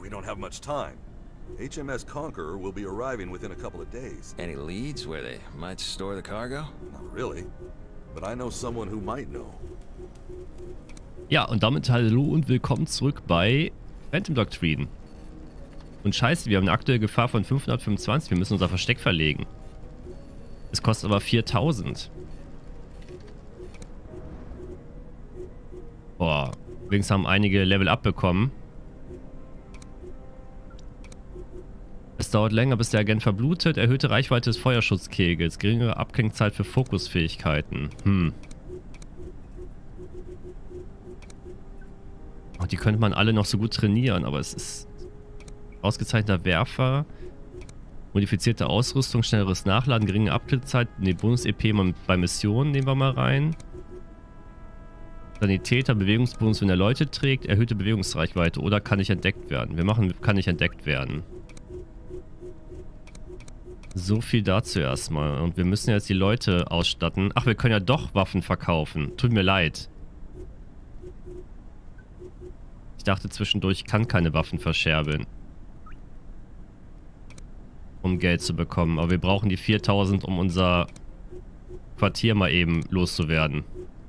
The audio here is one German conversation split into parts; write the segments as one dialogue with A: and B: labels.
A: We don't have much time. HMS Conqueror will be arriving within a couple of days.
B: Any leads where they might store the cargo?
A: Not really, but I know someone who might know.
C: Ja, und damit hallo und willkommen zurück bei Phantom Doctrine. Und scheiße, wir haben eine aktuelle Gefahr von 525. Wir müssen unser Versteck verlegen. Es kostet aber 4000. Boah, übrigens haben einige Level Up bekommen. Es dauert länger, bis der Agent verblutet. Erhöhte Reichweite des Feuerschutzkegels. Geringere Abklingzeit für Fokusfähigkeiten. Oh, die könnte man alle noch so gut trainieren, aber es ist ausgezeichneter Werfer, modifizierte Ausrüstung, schnelleres Nachladen, geringe Abklingzeit, ne, Bonus-EP bei Missionen nehmen wir mal rein. Sanitäter, Bewegungsbonus, wenn er Leute trägt, erhöhte Bewegungsreichweite oder kann nicht entdeckt werden. Wir machen, kann nicht entdeckt werden. So viel dazu erstmal. Und wir müssen jetzt die Leute ausstatten. Ach, wir können ja doch Waffen verkaufen. Tut mir leid. Ich dachte zwischendurch, ich kann keine Waffen verscherbeln. Um Geld zu bekommen. Aber wir brauchen die 4000, um unser Quartier mal eben loszuwerden.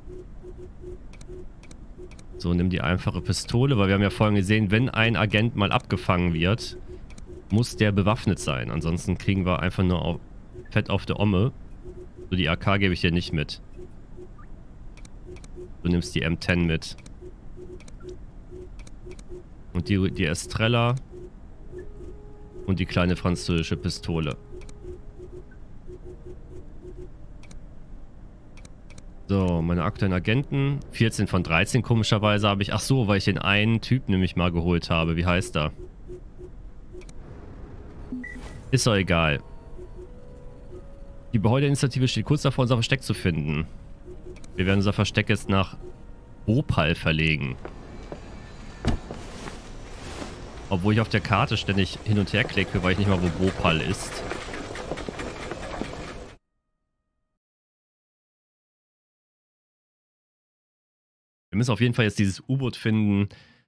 C: So, nimm die einfache Pistole, weil wir haben ja vorhin gesehen, wenn ein Agent mal abgefangen wird, muss der bewaffnet sein. Ansonsten kriegen wir einfach nur Fett auf der Omme. So, die AK gebe ich dir nicht mit. Du nimmst die M10 mit. Und die Estrella. Und die kleine französische Pistole. So, meine aktuellen Agenten. 14 von 13 komischerweise habe ich. Ach so, weil ich den einen Typ nämlich mal geholt habe. Wie heißt er? Ist doch egal. Die Behördeninitiative steht kurz davor, unser Versteck zu finden. Wir werden unser Versteck jetzt nach Bhopal verlegen. Obwohl ich auf der Karte ständig hin und her klicke, weil ich nicht mal wo Bhopal ist. Wir müssen auf jeden Fall jetzt dieses U-Boot finden,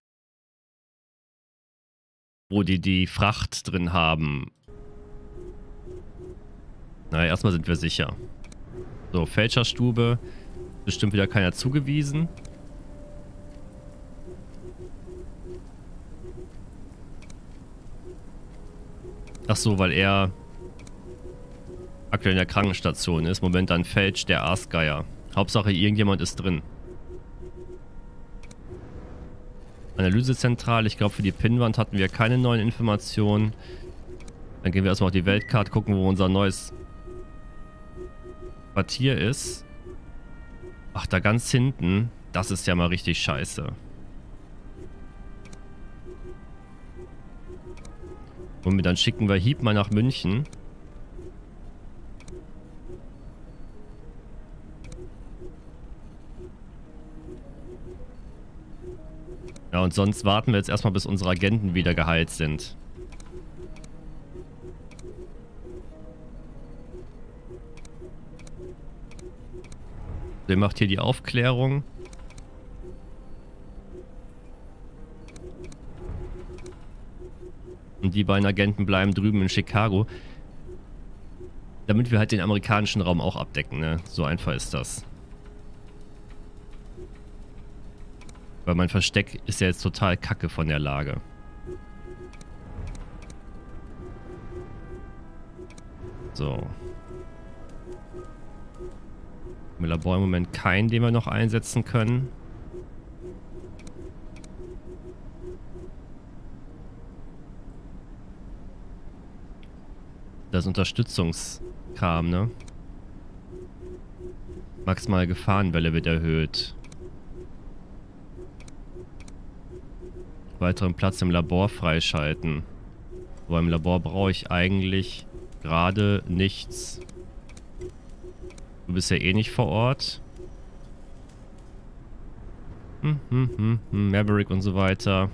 C: wo die Fracht drin haben. Na, erstmal sind wir sicher. So, Fälscherstube. Bestimmt wieder keiner zugewiesen. Ach so, weil er aktuell in der Krankenstation ist. Moment, dann fälscht der Aasgeier. Hauptsache, irgendjemand ist drin. Analysezentrale. Ich glaube, für die Pinnwand hatten wir keine neuen Informationen. Dann gehen wir erstmal auf die Weltkarte, gucken, wo unser neues Quartier ist. Ach, da ganz hinten. Das ist ja mal richtig scheiße. Und dann schicken wir Hieb mal nach München. Ja, und sonst warten wir jetzt erstmal, bis unsere Agenten wieder geheilt sind. Der macht hier die Aufklärung. Und die beiden Agenten bleiben drüben in Chicago. Damit wir halt den amerikanischen Raum auch abdecken, ne? So einfach ist das. Weil mein Versteck ist ja jetzt total kacke von der Lage. So. Im Labor im Moment keinen, den wir noch einsetzen können. Das Unterstützungskram, ne? Maximale Gefahrenwelle wird erhöht. Weiteren Platz im Labor freischalten. Aber im Labor brauche ich eigentlich gerade nichts. Du bist ja eh nicht vor Ort. Maverick und so weiter.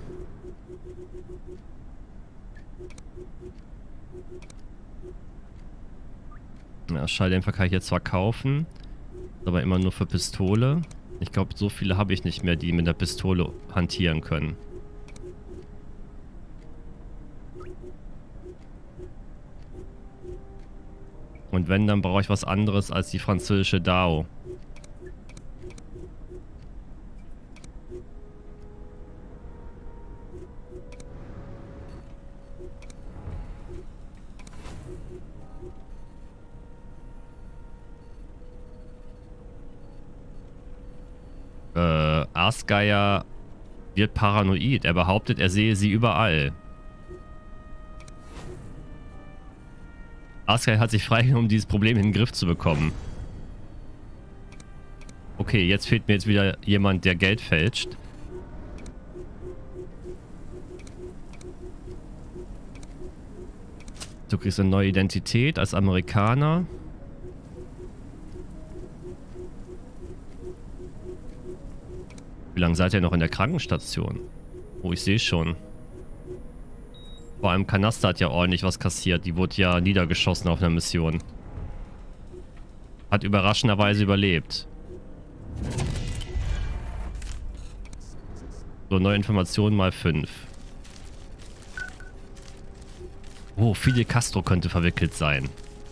C: Ja, Schalldämpfer kann ich jetzt zwar kaufen, aber immer nur für Pistole. Ich glaube, so viele habe ich nicht mehr, die mit der Pistole hantieren können. Und wenn, dann brauche ich was anderes als die französische DAO. Aasgeier wird paranoid. Er behauptet, er sehe sie überall. Aasgeier hat sich freigenommen, um dieses Problem in den Griff zu bekommen. Okay, jetzt fehlt mir jetzt wieder jemand, der Geld fälscht. Du kriegst eine neue Identität als Amerikaner. Wie lange seid ihr noch in der Krankenstation? Oh, ich sehe schon. Vor allem Kanaster hat ja ordentlich was kassiert. Die wurde ja niedergeschossen auf einer Mission. Hat überraschenderweise überlebt. So, neue Informationen mal 5. Oh, Fidel Castro könnte verwickelt sein.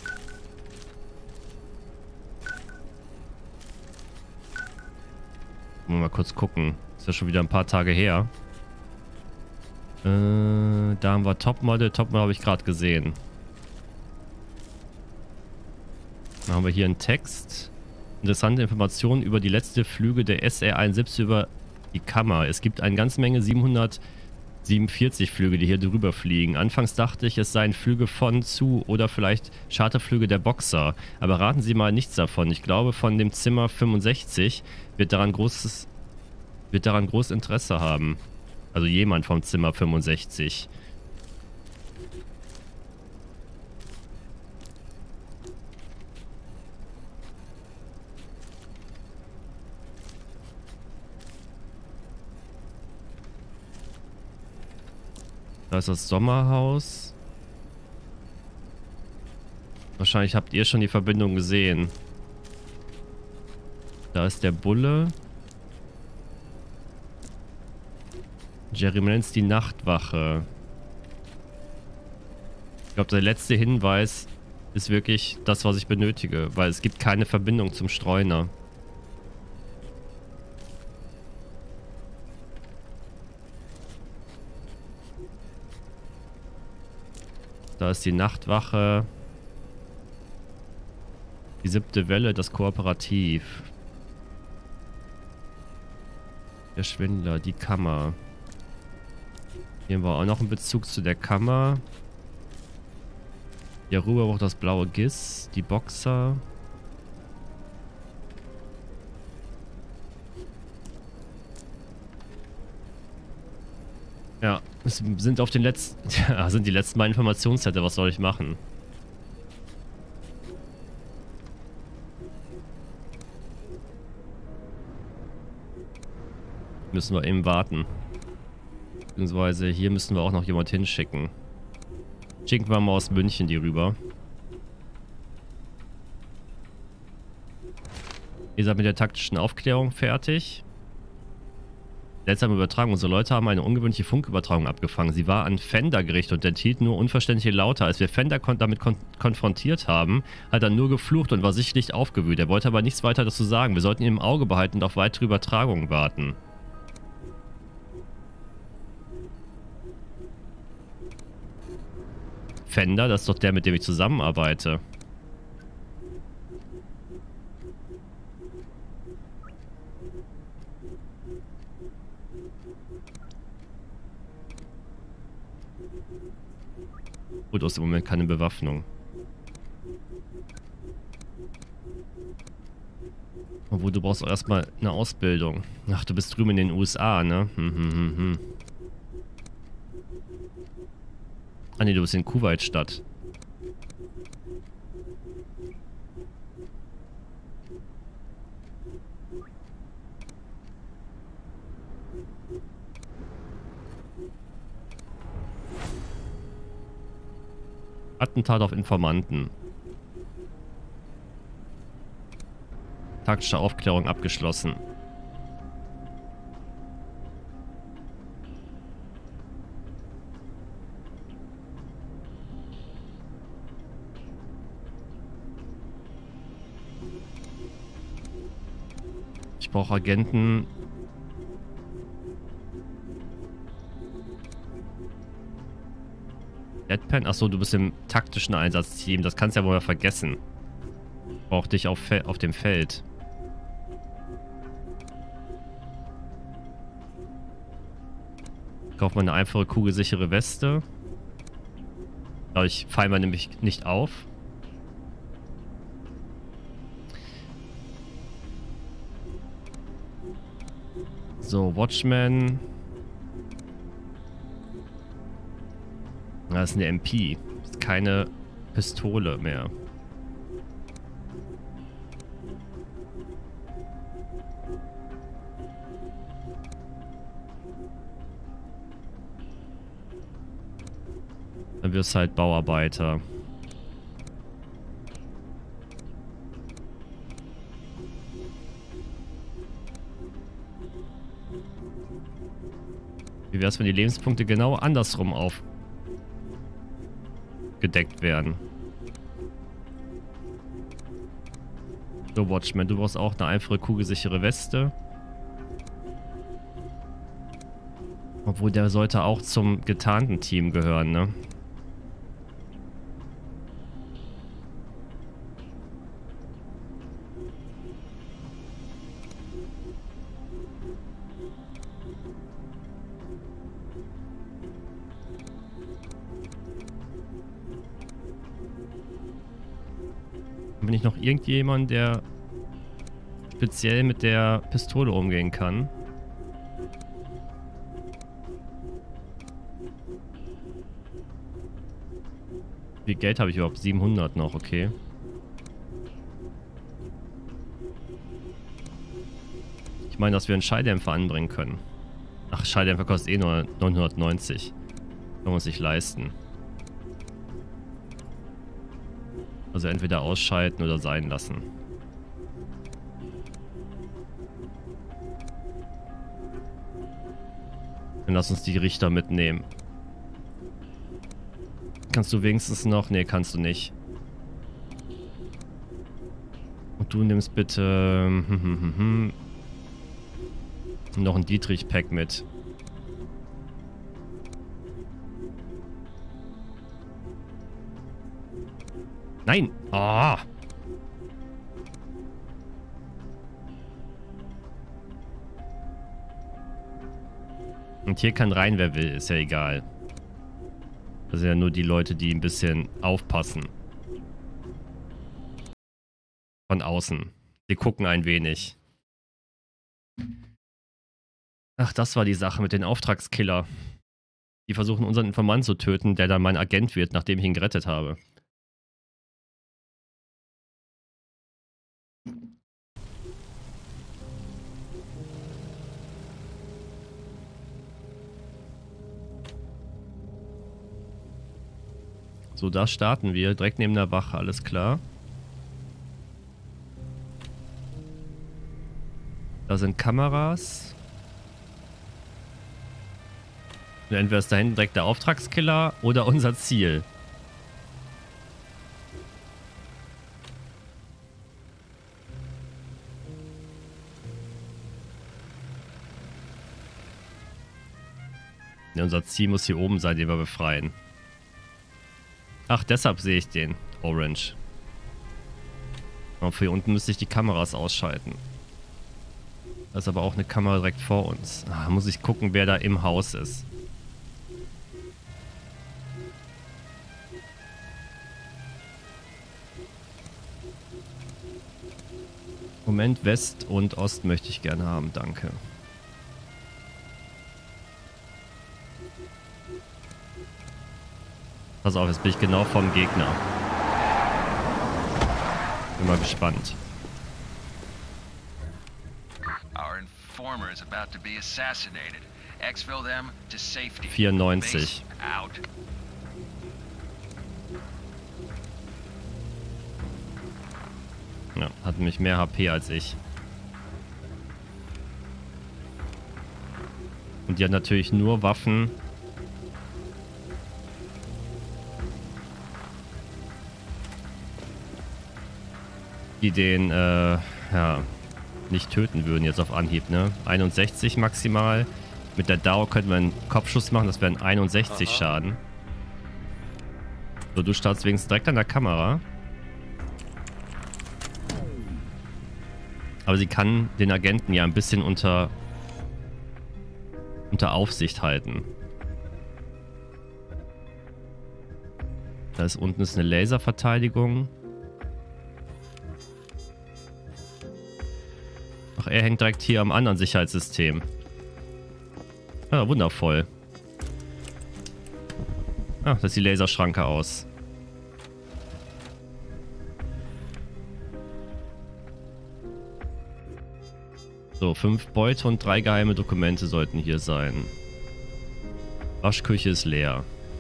C: Mal kurz gucken. Ist ja schon wieder ein paar Tage her. Da haben wir Topmodel. Topmodel habe ich gerade gesehen. Dann haben wir hier einen Text. Interessante Informationen über die letzte Flüge der SR-71 über die Kammer. Es gibt eine ganze Menge 747 Flüge, die hier drüber fliegen. Anfangs dachte ich, es seien Flüge von, zu oder vielleicht Charterflüge der Boxer. Aber raten Sie mal nichts davon. Ich glaube, von dem Zimmer 65 wird daran großes Interesse haben. Also jemand vom Zimmer 65. Da ist das Sommerhaus. Wahrscheinlich habt ihr schon die Verbindung gesehen. Da ist der Bulle. Jerry Mans die Nachtwache. Ich glaube, der letzte Hinweis ist wirklich das, was ich benötige, weil es gibt keine Verbindung zum Streuner. Da ist die Nachtwache. Die 7. Welle, das Kooperativ. Der Schwindler, die Kammer. Hier haben wir auch noch einen Bezug zu der Kammer. Hier rüber auch das blaue Giss, die Boxer. Ja, es sind auf den letzten, ja, sind die letzten beiden Informationssätze. Was soll ich machen? Müssen wir eben warten. Beziehungsweise hier müssen wir auch noch jemand hinschicken. Schicken wir mal aus München die rüber. Ihr seid mit der taktischen Aufklärung fertig. Seltsame Übertragung. Unsere Leute haben eine ungewöhnliche Funkübertragung abgefangen. Sie war an Fender gerichtet und enthielt nur unverständliche Laute. Als wir Fender damit konfrontiert haben, hat er nur geflucht und war sichtlich aufgewühlt. Er wollte aber nichts weiter dazu sagen. Wir sollten ihn im Auge behalten und auf weitere Übertragungen warten. Fender, das ist doch der, mit dem ich zusammenarbeite. Gut, aus dem Moment keine Bewaffnung. Obwohl, du brauchst auch erstmal eine Ausbildung. Ach, du bist drüben in den USA, ne? Ah ne, du bist in Kuwait-Stadt. Attentat auf Informanten. Taktische Aufklärung abgeschlossen. Ich brauche Agenten. Deadpan? Achso, du bist im taktischen Einsatzteam. Das kannst du ja wohl vergessen. Ich brauche dich auf dem Feld. Ich kaufe mal eine einfache kugelsichere Weste. Dadurch fallen wir nämlich nicht auf. So, Watchman. Das ist eine MP. Das ist keine Pistole mehr. Dann wirst du halt Bauarbeiter. Wie wäre es, wenn die Lebenspunkte genau andersrum aufgedeckt werden? So, Watchman, du brauchst auch eine einfache kugelsichere Weste. Obwohl, der sollte auch zum getarnten Team gehören, ne? Bin ich noch irgendjemand, der speziell mit der Pistole umgehen kann? Wie viel Geld habe ich überhaupt? 700 noch, okay. Ich meine, dass wir einen Schalldämpfer anbringen können. Ach, Schalldämpfer kostet eh nur 990. Können wir uns nicht leisten. Also entweder ausschalten oder sein lassen. Dann lass uns die Richter mitnehmen. Kannst du wenigstens noch? Nee, kannst du nicht. Und du nimmst bitte noch ein Dietrich-Pack mit. Nein! Ah! Und hier kann rein, wer will. Ist ja egal. Das sind ja nur die Leute, die ein bisschen aufpassen. Von außen. Die gucken ein wenig. Ach, das war die Sache mit den Auftragskiller. Die versuchen, unseren Informanten zu töten, der dann mein Agent wird, nachdem ich ihn gerettet habe. So, da starten wir. Direkt neben der Wache, alles klar. Da sind Kameras. Und entweder ist da hinten direkt der Auftragskiller oder unser Ziel. Ja, unser Ziel muss hier oben sein, den wir befreien. Ach, deshalb sehe ich den. Orange. Und für hier unten müsste ich die Kameras ausschalten. Da ist aber auch eine Kamera direkt vor uns. Da muss ich gucken, wer da im Haus ist. Moment, West und Ost möchte ich gerne haben, danke. Pass auf, jetzt bin ich genau vom Gegner. Bin mal gespannt.
B: Our informer is about to be assassinated. Exfil them to safety.
C: 94.
B: Base out.
C: Ja, hat nämlich mehr HP als ich. Und die hat natürlich nur Waffen, die den, ja, nicht töten würden jetzt auf Anhieb, ne? 61 maximal. Mit der Dauer könnten wir einen Kopfschuss machen, das wären 61 Schaden. So, du startest wenigstens direkt an der Kamera. Aber sie kann den Agenten ja ein bisschen unter Aufsicht halten. Da ist unten ist eine Laserverteidigung. Ach, er hängt direkt hier am anderen Sicherheitssystem. Ja, wundervoll. Ah, das ist die Laserschranke aus. So, 5 Beute und 3 geheime Dokumente sollten hier sein. Waschküche ist leer.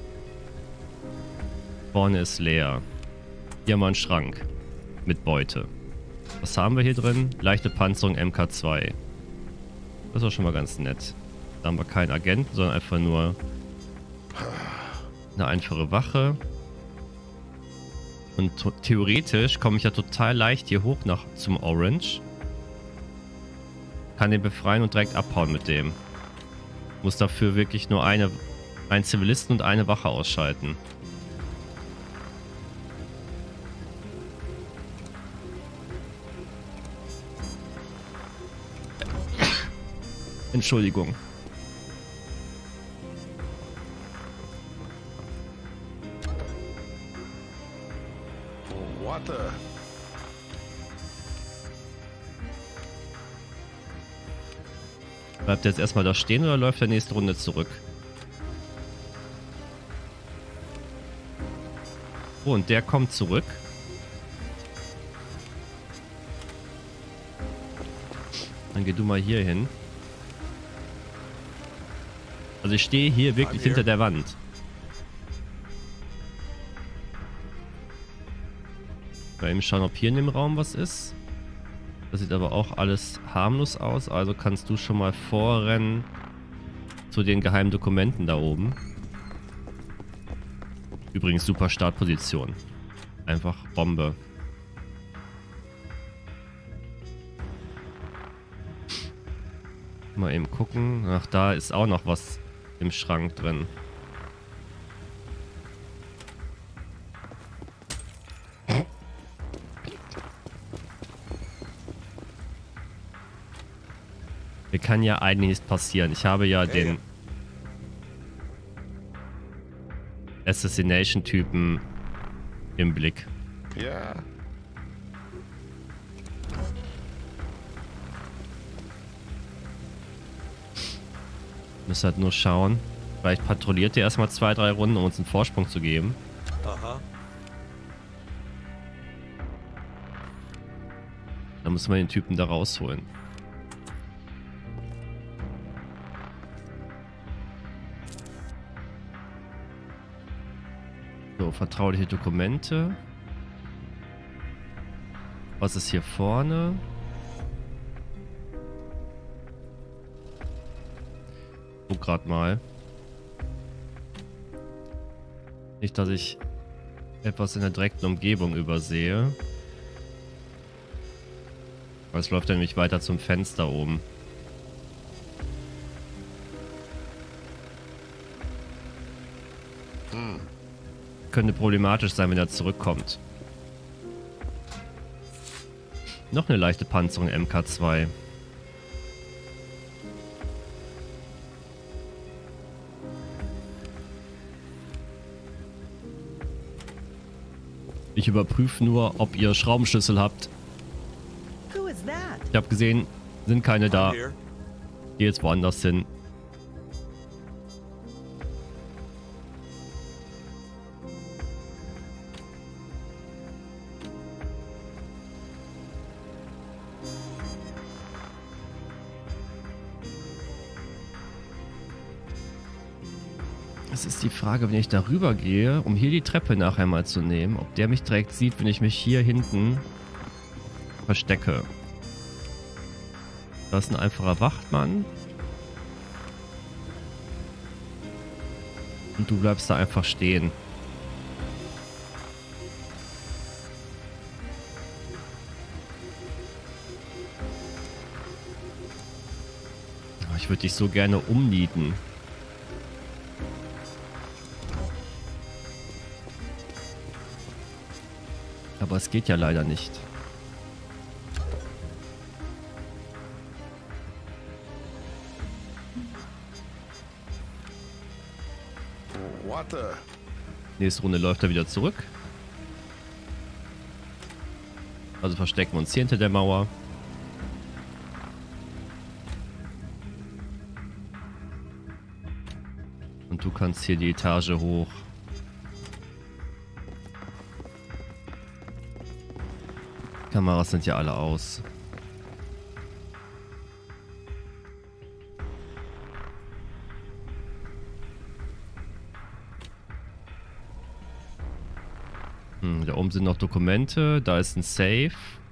C: Vorne ist leer. Hier haben wir einen Schrank. Mit Beute. Was haben wir hier drin? Leichte Panzerung MK2. Das ist auch schon mal ganz nett. Da haben wir keinen Agenten, sondern einfach nur eine einfache Wache. Und theoretisch komme ich ja total leicht hier hoch zum Orange. Kann den befreien und direkt abhauen mit dem. Muss dafür wirklich nur einen Zivilisten und eine Wache ausschalten. Entschuldigung.
D: What the?
C: Bleibt er jetzt erstmal da stehen oder läuft der nächste Runde zurück? Oh, und der kommt zurück. Dann geh du mal hier hin. Also ich stehe hier wirklich hinter der Wand. Mal eben schauen, ob hier in dem Raum was ist. Das sieht aber auch alles harmlos aus. Also kannst du schon mal vorrennen zu den geheimen Dokumenten da oben. Übrigens super Startposition. Einfach Bombe. Mal eben gucken. Ach, da ist auch noch was im Schrank drin. Mir kann ja eigentlich nichts passieren. Ich habe ja den Assassination-Typen im Blick.
D: Ja.
C: Müssen halt nur schauen. Vielleicht patrouilliert der erstmal 2, 3 Runden, um uns einen Vorsprung zu geben.
A: Aha.
C: Dann müssen wir den Typen da rausholen. So, vertrauliche Dokumente. Was ist hier vorne? Guck grad mal. Nicht, dass ich etwas in der direkten Umgebung übersehe. Aber es läuft ja nämlich weiter zum Fenster oben. Könnte problematisch sein, wenn er zurückkommt. Noch eine leichte Panzerung MK2. Ich überprüfe nur, ob ihr Schraubenschlüssel habt. Ich habe gesehen, sind keine da. Geh jetzt woanders hin. Es ist die Frage, wenn ich darüber gehe, um hier die Treppe nachher mal zu nehmen, ob der mich direkt sieht, wenn ich mich hier hinten verstecke. Das ist ein einfacher Wachtmann. Und du bleibst da einfach stehen. Ich würde dich so gerne umnieten. Aber es geht ja leider nicht.
D: What the?
C: Nächste Runde läuft er wieder zurück. Also verstecken wir uns hier hinter der Mauer. Und du kannst hier die Etage hoch. Kameras sind ja alle aus. Da oben sind noch Dokumente. Da ist ein Safe.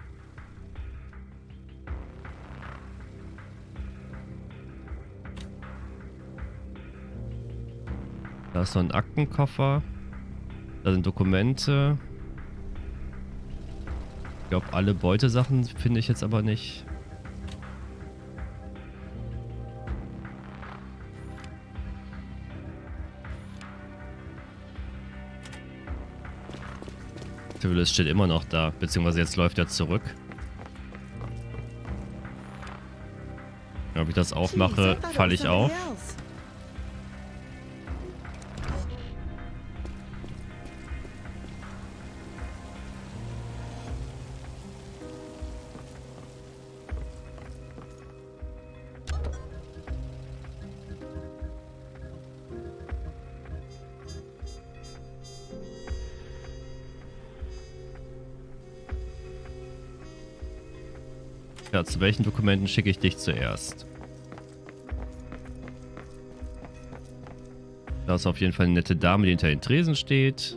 C: Da ist noch ein Aktenkoffer. Da sind Dokumente. Ich glaube, alle Beutesachen finde ich jetzt aber nicht. Es steht immer noch da, beziehungsweise jetzt läuft er zurück. Wenn ich das aufmache, falle ich auf. Ja, zu welchen Dokumenten schicke ich dich zuerst? Da ist auf jeden Fall eine nette Dame, die hinter den Tresen steht.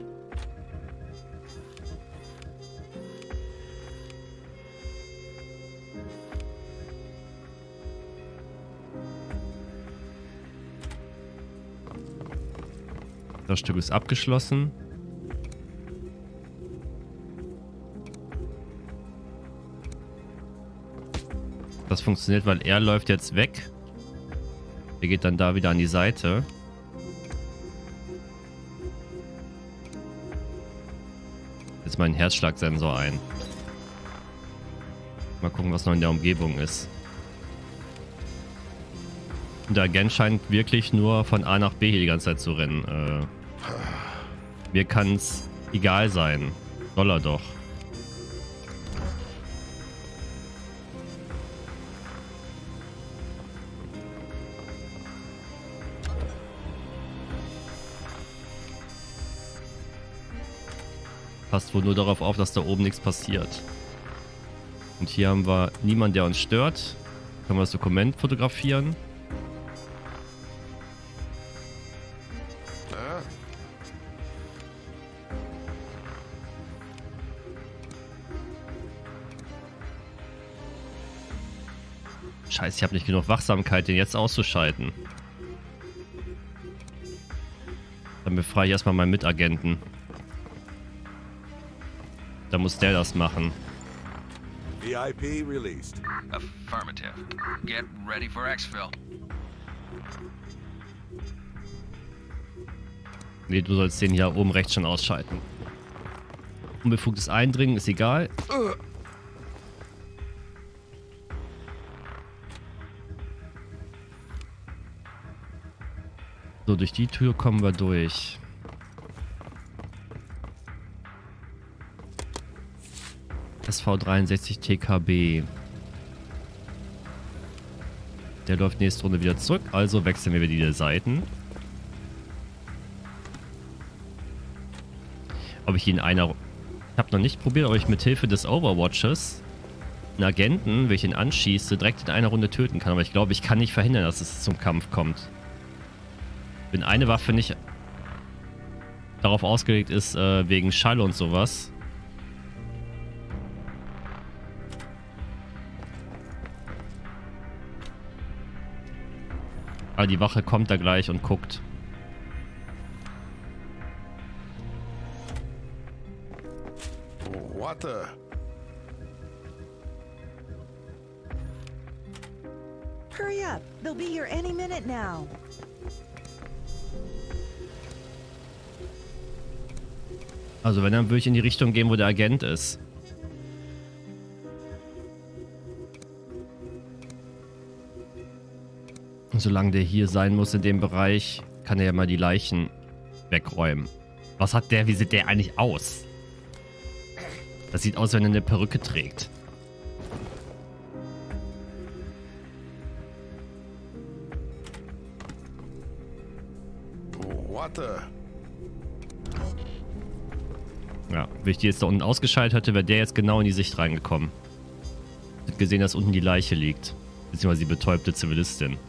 C: Das Stück ist abgeschlossen. Das funktioniert, weil er läuft jetzt weg. Er geht dann da wieder an die Seite. Jetzt mein Herzschlagsensor ein. Mal gucken, was noch in der Umgebung ist. Und der Agent scheint wirklich nur von A nach B hier die ganze Zeit zu rennen. Mir kann es egal sein. Soll er doch. Passt wohl nur darauf auf, dass da oben nichts passiert. Und hier haben wir niemanden, der uns stört. Können wir das Dokument fotografieren. Scheiße, ich habe nicht genug Wachsamkeit, den jetzt auszuschalten. Dann befreie ich erstmal meinen Mitagenten. Da muss der das machen.
A: VIP released.
B: Affirmative. Get ready for exfil.
C: Nee, du sollst den hier oben rechts schon ausschalten. Unbefugtes Eindringen ist egal. So, durch die Tür kommen wir durch. SV63 TKB. Der läuft nächste Runde wieder zurück, also wechseln wir wieder die Seiten. Ob ich ihn einer... Ich habe noch nicht probiert, ob ich mit Hilfe des Overwatches einen Agenten, wenn ich ihn anschieße, direkt in einer Runde töten kann. Aber ich glaube, ich kann nicht verhindern, dass es zum Kampf kommt. Wenn eine Waffe nicht darauf ausgelegt ist, wegen Schall und sowas. Aber die Wache kommt da gleich und guckt.
D: What the?
E: Hurry up. They'll be here any minute now.
C: Also wenn, dann würde ich in die Richtung gehen, wo der Agent ist. Und solange der hier sein muss in dem Bereich, kann er ja mal die Leichen wegräumen. Was hat der? Wie sieht der eigentlich aus? Das sieht aus, wenn er eine Perücke trägt.
D: What the?
C: Ja, wenn ich die jetzt da unten ausgeschaltet hätte, wäre der jetzt genau in die Sicht reingekommen. Ich hab gesehen, dass unten die Leiche liegt. Beziehungsweise die betäubte Zivilistin.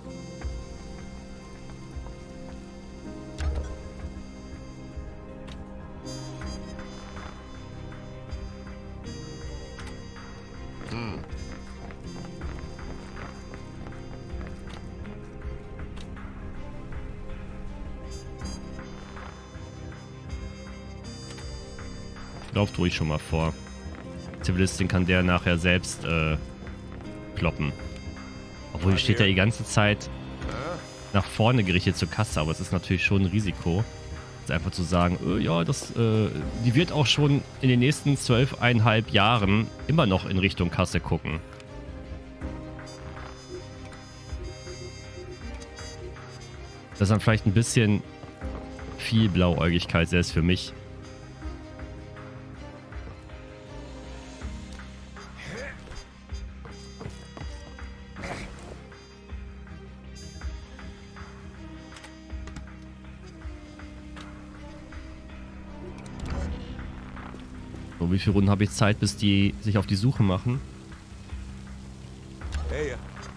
C: Lauft ruhig schon mal vor. Zivilistin kann der nachher selbst kloppen. Obwohl, die steht ja die ganze Zeit nach vorne gerichtet zur Kasse, aber es ist natürlich schon ein Risiko. Jetzt einfach zu sagen, ja, die wird auch schon in den nächsten 12,5 Jahren immer noch in Richtung Kasse gucken. Das ist dann vielleicht ein bisschen viel Blauäugigkeit, selbst für mich. So, wie viele Runden habe ich Zeit, bis die sich auf die Suche machen?
A: Hey,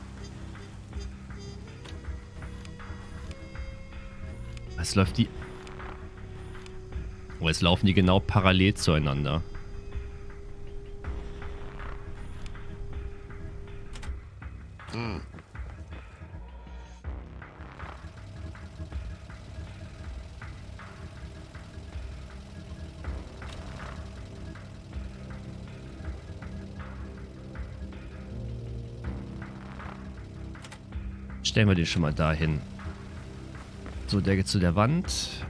C: Es läuft die... Oh, jetzt laufen die genau parallel zueinander. Stellen wir den schon mal dahin. So, der geht zu der Wand.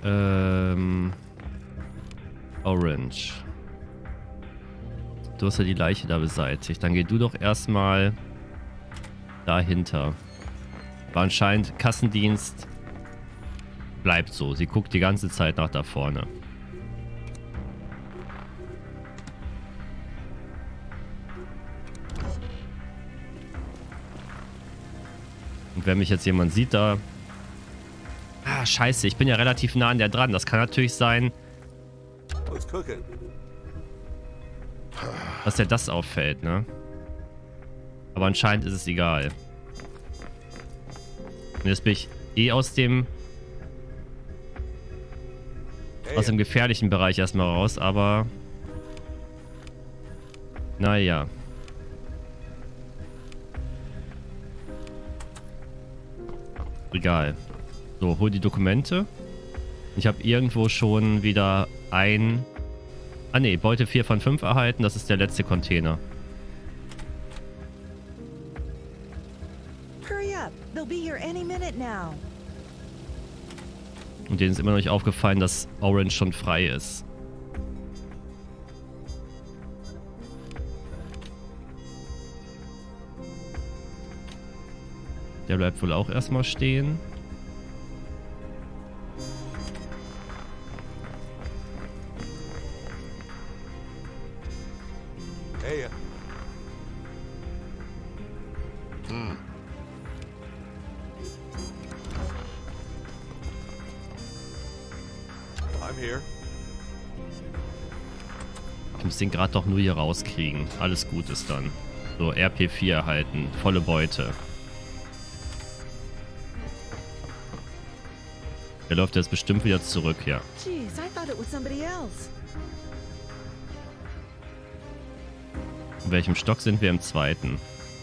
C: Orange. Du hast ja die Leiche da beseitigt. Dann geh du doch erstmal dahinter. War anscheinend Kassendienst. Bleibt so. Sie guckt die ganze Zeit nach da vorne. Und wenn mich jetzt jemand sieht, da... Ah, scheiße, ich bin ja relativ nah an der dran. Das kann natürlich sein,
A: what's cooking?
C: dass der das auffällt, ne? Aber anscheinend ist es egal. Und jetzt bin ich eh aus dem gefährlichen Bereich erstmal raus, aber... Naja. Egal. So, hol die Dokumente. Ich habe irgendwo schon wieder ein... Ah ne, Beute 4 von 5 erhalten. Das ist der letzte Container.
E: Hurry up. They'll be here any minute now.
C: Und denen ist immer noch nicht aufgefallen, dass Orange schon frei ist. Der bleibt wohl auch erstmal stehen.
A: Hey, I'm here.
C: Ich muss den gerade doch nur hier rauskriegen. Alles gut ist dann. So, RP4 erhalten. Volle Beute. Der läuft jetzt bestimmt wieder zurück, ja.
E: Jeez, I thought it was somebody else.
C: In welchem Stock sind wir? Im zweiten.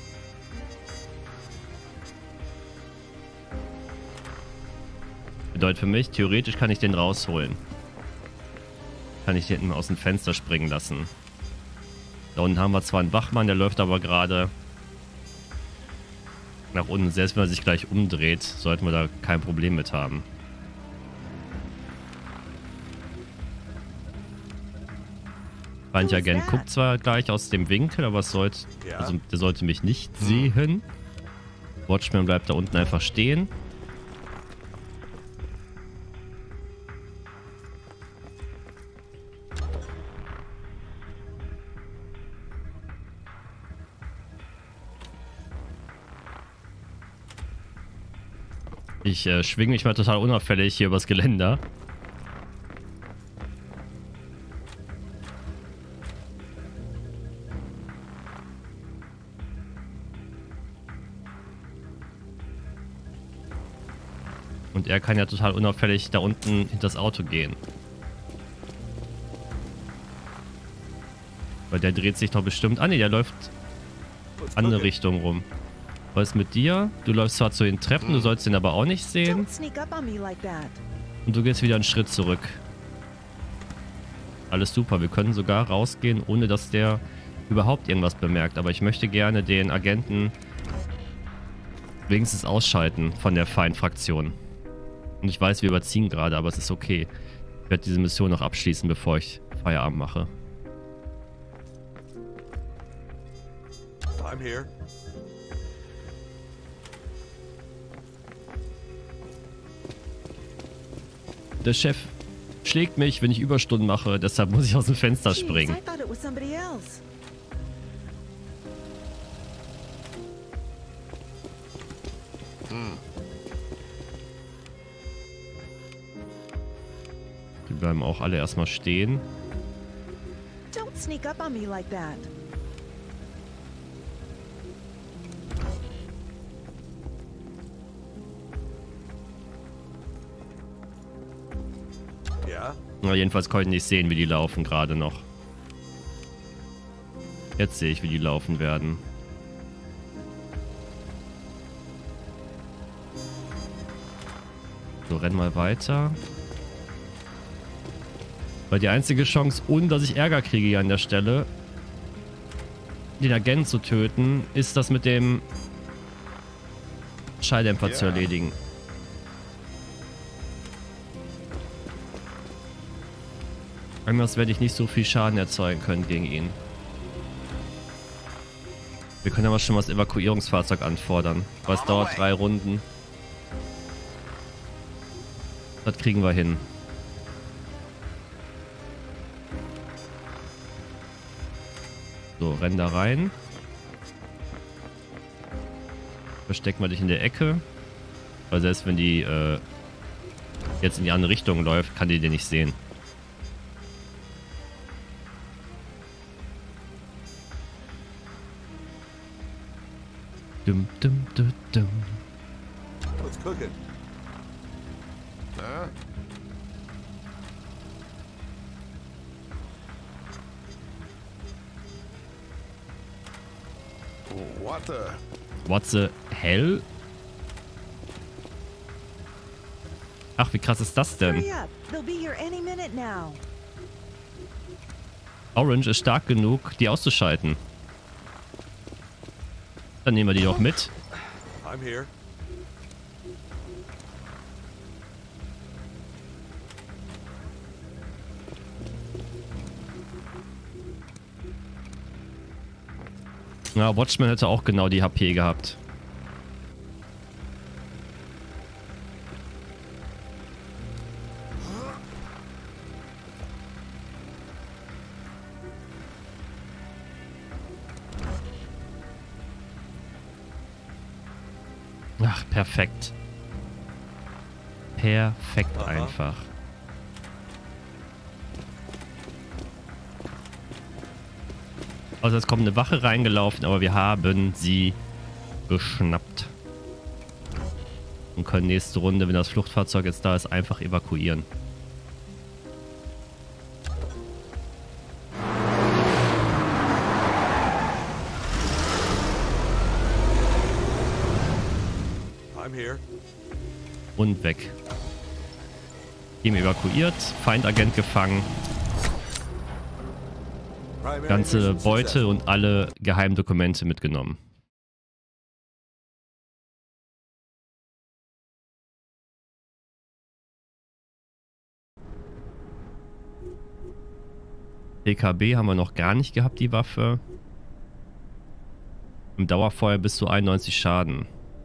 C: Bedeutet für mich, theoretisch kann ich den rausholen. Kann ich den aus dem Fenster springen lassen. Da unten haben wir zwar einen Wachmann, der läuft aber gerade nach unten. Selbst wenn er sich gleich umdreht, sollten wir da kein Problem mit haben. Feindagent guckt zwar gleich aus dem Winkel, aber es sollte, also der sollte mich nicht sehen. Watchman bleibt da unten einfach stehen. Ich schwinge mich mal total unauffällig hier übers Geländer. Und er kann ja total unauffällig da unten hinter das Auto gehen. Weil der dreht sich doch bestimmt... Ah ne, der läuft andere Richtung rum. Was ist mit dir? Du läufst zwar zu den Treppen, du sollst ihn aber auch nicht sehen.
E: Don't sneak up on me like that.
C: Und du gehst wieder einen Schritt zurück. Alles super, wir können sogar rausgehen, ohne dass der überhaupt irgendwas bemerkt. Aber ich möchte gerne den Agenten wenigstens ausschalten von der Feindfraktion. Und ich weiß, wir überziehen gerade, aber es ist okay. Ich werde diese Mission noch abschließen, bevor ich Feierabend mache.
A: I'm here.
C: Der Chef schlägt mich, wenn ich Überstunden mache, deshalb muss ich aus dem Fenster
E: Jeez,
C: springen.
E: I thought it was somebody else.
C: Die bleiben auch alle erstmal stehen.
E: Don't sneak up on me like that.
A: Yeah?
C: Na, jedenfalls konnte ich nicht sehen, wie die laufen gerade noch. Jetzt sehe ich, wie die laufen werden. So, renn mal weiter. Weil die einzige Chance, ohne dass ich Ärger kriege hier an der Stelle, den Agenten zu töten, ist das mit dem Schalldämpfer zu erledigen. Anders werde ich nicht so viel Schaden erzeugen können gegen ihn. Wir können aber schon mal das Evakuierungsfahrzeug anfordern. Aber es dauert 3 Runden. Das kriegen wir hin. So, renn da rein. Versteck mal dich in der Ecke. Weil selbst wenn die jetzt in die andere Richtung läuft, kann die den nicht sehen. Dum, dum, dum, dum.
A: What's cooking?
D: Huh? What the?
C: What the hell? Ach, wie krass ist das denn?
E: Hurry up. They'll be here any minute now.
C: Orange ist stark genug, die auszuschalten. Dann nehmen wir die doch mit.
A: I'm here.
C: Ja, Watchman hätte auch genau die HP gehabt. Ach, perfekt. Perfekt einfach. Also jetzt kommt eine Wache reingelaufen, aber wir haben sie geschnappt. Und können nächste Runde, wenn das Fluchtfahrzeug jetzt da ist, einfach evakuieren.
A: I'm here.
C: Und weg. Team evakuiert, Feindagent gefangen. Ganze Beute und alle Geheimdokumente mitgenommen. PKB haben wir noch gar nicht gehabt, die Waffe. Im Dauerfeuer bis zu 91 Schaden.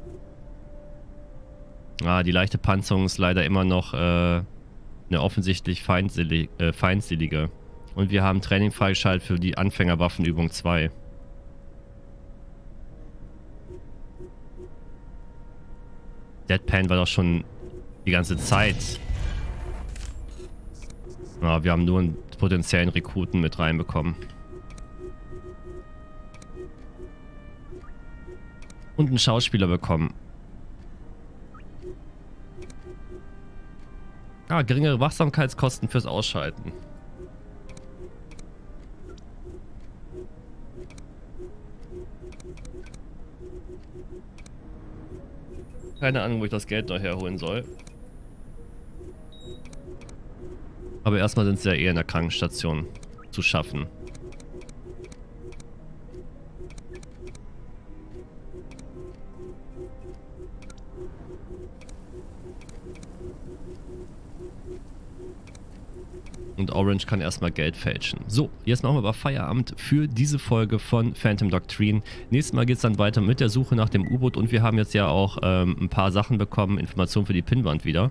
C: Ah, die leichte Panzerung ist leider immer noch eine offensichtlich feindselige. Und wir haben Training freigeschaltet für die Anfängerwaffenübung 2. Deadpan war doch schon die ganze Zeit. Ja, wir haben nur einen potenziellen Rekruten mit reinbekommen. Und einen Schauspieler bekommen. Ah, geringere Wachsamkeitskosten fürs Ausschalten. Keine Ahnung, wo ich das Geld noch herholen soll. Aber erstmal sind sie ja eher in der Krankenstation zu schaffen. Und Orange kann erstmal Geld fälschen. So, jetzt machen wir aber Feierabend für diese Folge von Phantom Doctrine. Nächstes Mal geht es dann weiter mit der Suche nach dem U-Boot. Und wir haben jetzt ja auch ein paar Sachen bekommen, Informationen für die Pinnwand wieder.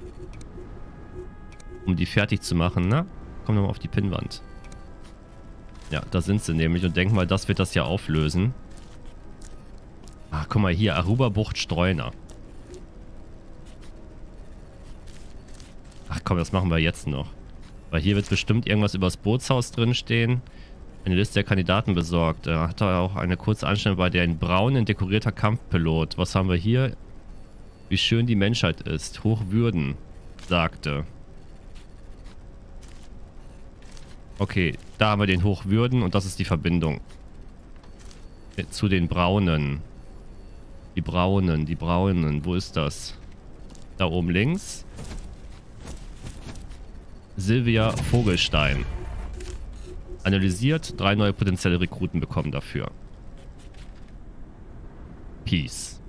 C: Um die fertig zu machen. Na, komm nochmal auf die Pinnwand. Ja, da sind sie nämlich. Und denk mal, das wird das ja auflösen. Ach, guck mal hier, Aruba-Bucht Streuner. Ach komm, das machen wir jetzt noch. Weil hier wird bestimmt irgendwas über das Bootshaus drin stehen. Eine Liste der Kandidaten besorgt. Da hat er auch eine kurze Anstellung bei der ein braunen dekorierter Kampfpilot. Was haben wir hier? Wie schön die Menschheit ist. Hochwürden, sagte. Okay, da haben wir den Hochwürden und das ist die Verbindung. Zu den Braunen. Die Braunen. Wo ist das? Da oben links. Silvia Vogelstein. Analysiert, 3 neue potenzielle Rekruten bekommen dafür. Peace.